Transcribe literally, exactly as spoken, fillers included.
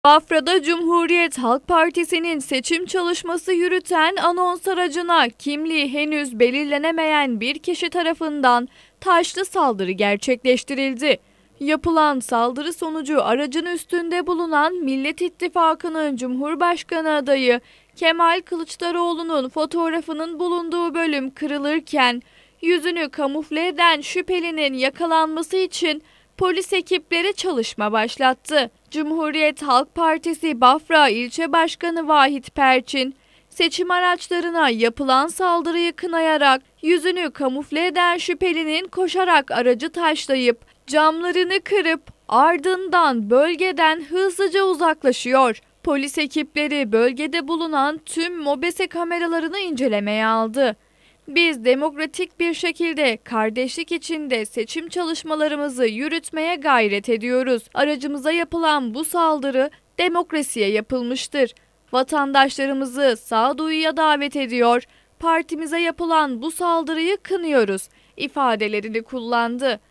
Bafra'da Cumhuriyet Halk Partisi'nin seçim çalışması yürüten anons aracına kimliği henüz belirlenemeyen bir kişi tarafından taşlı saldırı gerçekleştirildi. Yapılan saldırı sonucu aracın üstünde bulunan Millet İttifakı'nın Cumhurbaşkanı adayı Kemal Kılıçdaroğlu'nun fotoğrafının bulunduğu bölüm kırılırken yüzünü kamufle eden şüphelinin yakalanması için polis ekipleri çalışma başlattı. Cumhuriyet Halk Partisi Bafra İlçe Başkanı Vahit Perçin, seçim araçlarına yapılan saldırıyı kınayarak yüzünü kamufle eden şüphelinin koşarak aracı taşlayıp camlarını kırıp ardından bölgeden hızlıca uzaklaşıyor. Polis ekipleri bölgede bulunan tüm MOBESE kameralarını incelemeye aldı. Biz demokratik bir şekilde kardeşlik içinde seçim çalışmalarımızı yürütmeye gayret ediyoruz. Aracımıza yapılan bu saldırı demokrasiye yapılmıştır. Vatandaşlarımızı sağduyuya davet ediyor, partimize yapılan bu saldırıyı kınıyoruz ifadelerini kullandı.